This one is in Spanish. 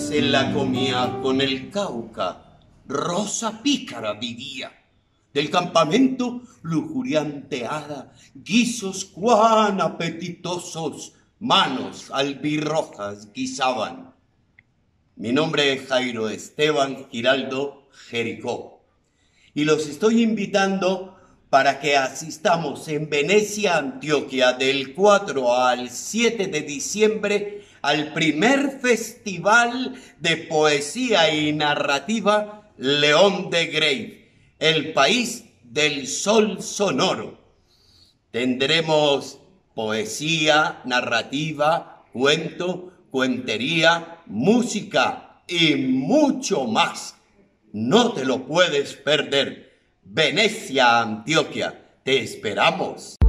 se la comía con el Cauca, rosa pícara vivía. Del campamento lujuriante hada, guisos cuán apetitosos, manos albirrojas guisaban. Mi nombre es Jairo Esteban Giraldo Jericó y los estoy invitando para que asistamos en Venecia, Antioquia, del 4 al 7 de diciembre al primer festival de poesía y narrativa León de Greiff, el país del sol sonoro. Tendremos poesía, narrativa, cuento, cuentería, música y mucho más. No te lo puedes perder. Venecia, Antioquia, te esperamos.